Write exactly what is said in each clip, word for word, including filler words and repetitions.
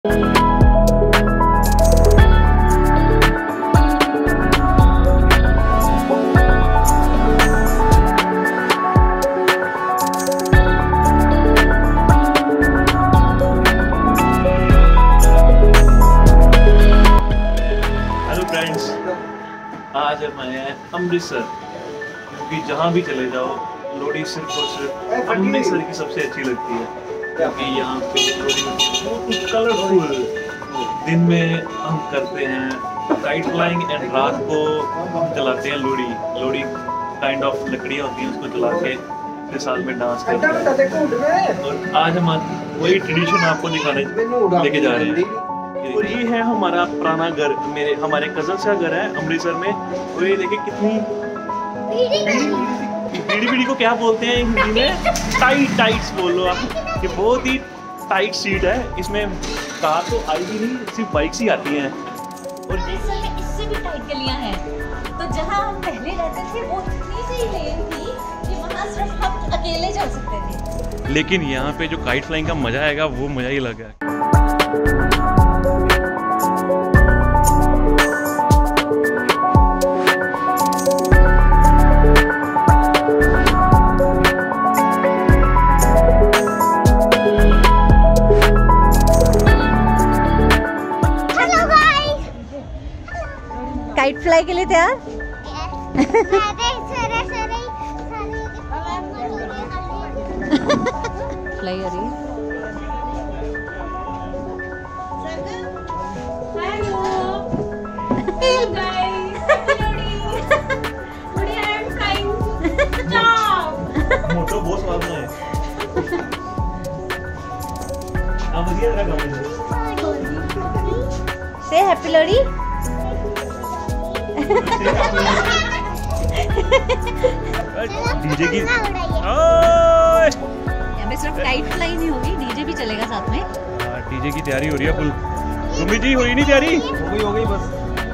आज हम आए हैं अमृतसर, क्योंकि जहाँ भी चले जाओ लोहड़ी सिर्फ और सिर्फ अमृतसर की सबसे अच्छी लगती है, क्योंकि यहाँ पे लोहड़ी बहुत कलरफुल दिन में हम करते हैं काइट फ्लाइंग एंड रात को हम जलाते हैं लोहड़ी लोहड़ी काइंड ऑफ लकड़ियाँ होती हैं, उसको जला के फिर साथ में डांस करते हैं। और आज हम वही ट्रेडिशन आपको दिखाने लेके जा रहे हैं। और ये है हमारा पुराना घर, मेरे हमारे कजन्स का घर है अमृतसर में। और ये देखिए कितनी बीड़ी बीड़ी को क्या बोलते हैं हिंदी में, टाइट टाइट्स बोल लो आप। ये बहुत ही टाइट सीट है, इसमें कार तो आएगी नहीं, सिर्फ बाइक्स ही आती हैं। और इससे भी टाइट गलियां हैं, तो जहाँ हम पहले रहते थे वो इतनी सी लेन थी कि वहाँ सिर्फ हम अकेले चल सकते थे। लेकिन यहाँ पे जो काइट फ्लाइंग का मजा आएगा वो मजा ही अलग है। काइट फ्लाई के लिए तैयार? फ्लाई आ रही है। मोटो बहुत स्वाद है। आप बढ़िया लगा मुझे। से हैप्पी लोहड़ी। डीजे की यहाँ सिर्फ काइट फ्लाई नहीं होगी, डीजे भी चलेगा साथ में। डीजे की तैयारी हो रही है फुल। सुमी जी हुई नहीं तैयारी? हो गई हो गई बस।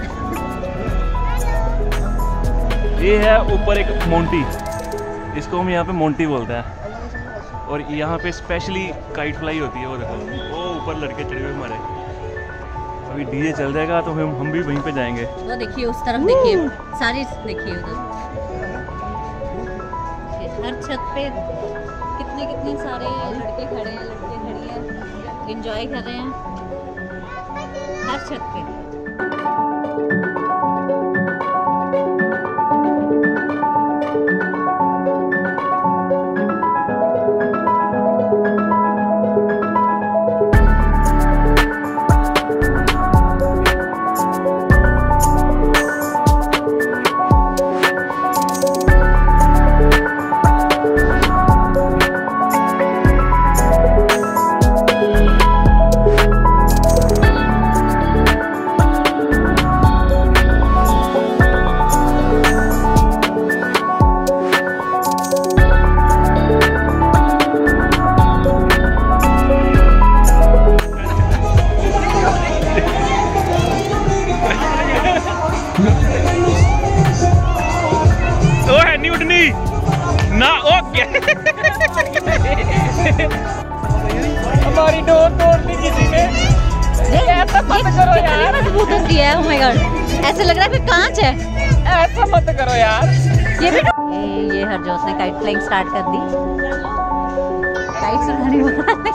ये है ऊपर एक मोंटी, इसको हम यहाँ पे मोंटी बोलते हैं। और यहाँ पे स्पेशली काइट फ्लाई होती है। वो देखो वो ऊपर लड़के चढ़े हुए हमारे। अभी डीजे चल जाएगा तो हम हम भी वहीं पे जाएंगे। वो देखिए उस तरफ, देखिए सारी देखिए उधर हर छत पे कितने कितने सारे लड़के खड़े हैं, लड़के खड़ी हैं, एंजॉय कर रहे हैं हर छत पे। ना ओके हमारी डोर तोड़ दी किसी ने। ऐसा मत करो यार, मजबूत होती है। ओह माय गॉड, ऐसा लग रहा है कि कांच है। ऐसा मत करो यार। ये भी ये, ये हरजोत ने काइट फ्लाइंग स्टार्ट कर दी। काइट उड़ाने वाला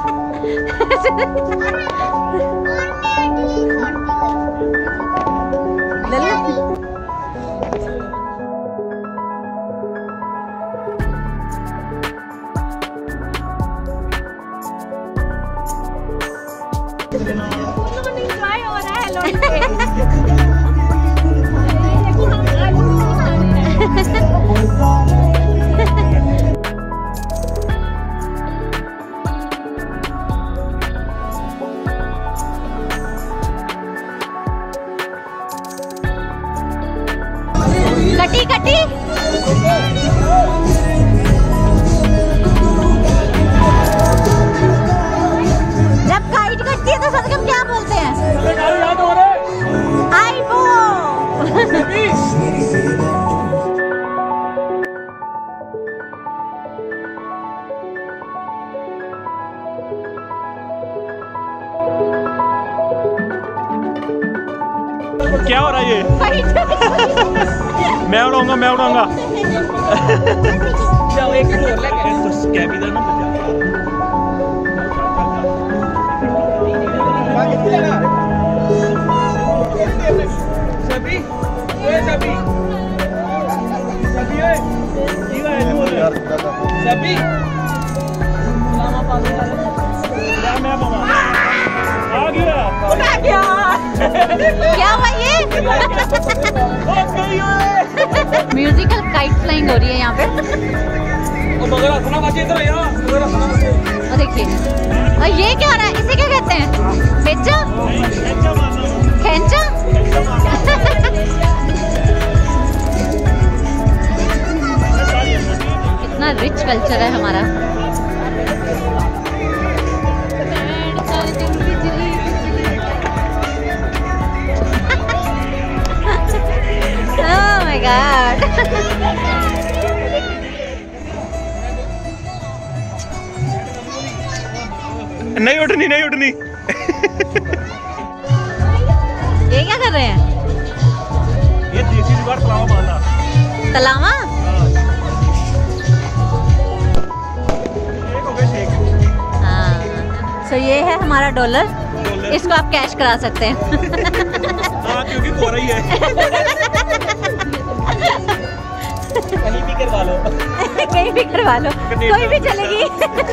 कटी कटी जब काइट कटती है तो सदगम क्या बोलते हैं? आई वो क्या हो रहा है ये? मैं उड़ाऊंगा मैं उड़ाऊंगा। जाओ एक और लेके कैबिदा ना सभी ओए सभी सभी ओए जीवा है तू सभी सलामा पास क्या मैं मामा आ गया उड़ा गया। क्या हुआ ये? म्यूजिकल काइट फ्लाइंग हो रही है यहाँ पे। ओ मगर सुना बच्चे इधर यार मगर सुना बच्चे। और देखिए और ये क्या हो रहा है? इसे क्या कहते हैं? बेचा? खेंचा? कितना रिच कल्चर है हमारा। Oh my God. नहीं उठनी नहीं उठनी। ये क्या कर रहे हैं? ये देसी जुगाड़ तलावा बांधा। तलावा? एक हो गया शेक। हाँ। सो ये है हमारा डॉलर। इसको आप कैश करा सकते हैं। हाँ क्योंकि कोरा ही है। कहीं भी करवा लो कहीं भी करवा लो कोई भी चलेगी।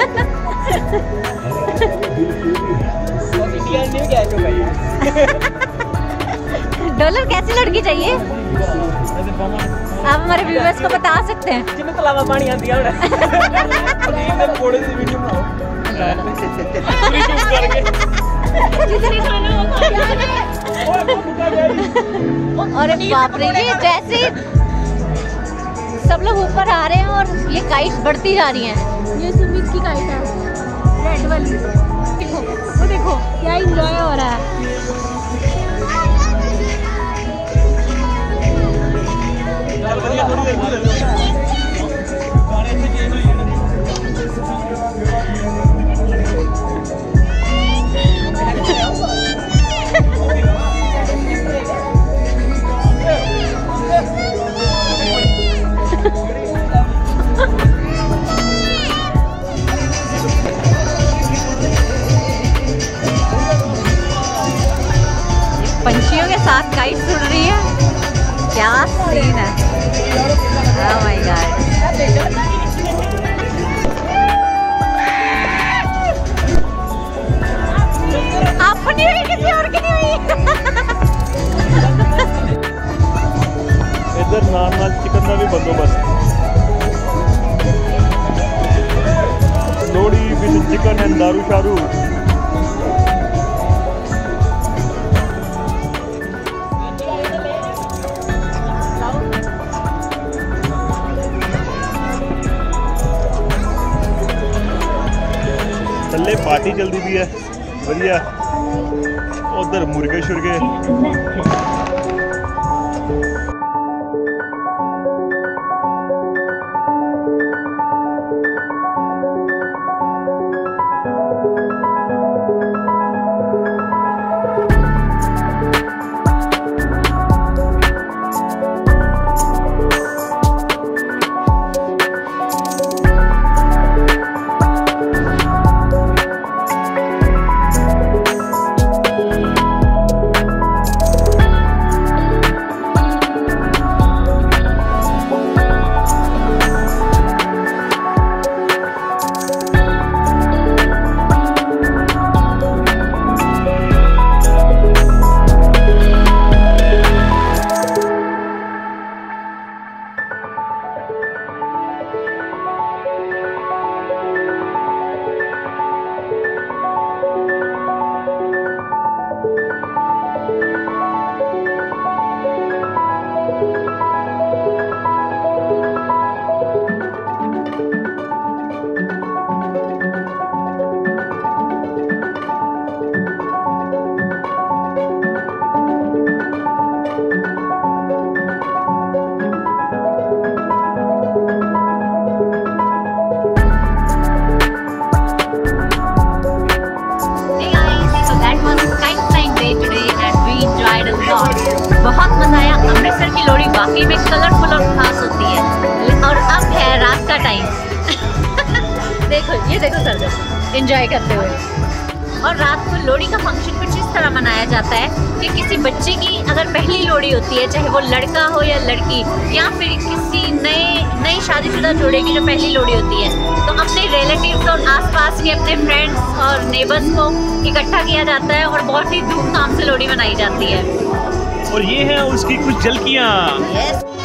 इंडिया न्यू क्या है भाई। डॉलर कैसी लड़की चाहिए? आप हमारे व्यूअर्स को बता सकते हैं। जिन्हें तलावा पानी आती है मेरे कोड़े से वीडियो बनाओ पूरी शूट करके जितनी खाना हो और बाप रे ये जैसे सब लोग ऊपर आ रहे हैं और ये काइट बढ़ती जा रही हैं। ये सुमित की काइट है रेड वाली। देखो वो देखो क्या एंजॉय हो रहा है। पंछियों के साथ काइट उड़ रही है। क्या सीन है। Oh my God. अपनी हुई किसी और की नहीं हुई। इधर नान नान चिकन का भी बंदोबस्त। लोड़ी विद चिकन एंड दारू शारू। थल्ले पार्टी चलती भी है बढ़िया। उधर मुर्गे शुरगे। एंजॉय करते हुए। और रात को लोहड़ी का फंक्शन कुछ इस तरह मनाया जाता है कि किसी बच्चे की अगर पहली लोहड़ी होती है, चाहे वो लड़का हो या लड़की, या फिर किसी नए नई शादीशुदा जोड़े की जो पहली लोहड़ी होती है, तो अपने रिलेटिव्स और आसपास के अपने फ्रेंड्स और नेबर्स को इकट्ठा किया जाता है और बहुत ही धूमधाम से लोहड़ी मनाई जाती है। और ये है उसकी कुछ झलकियाँ। यस।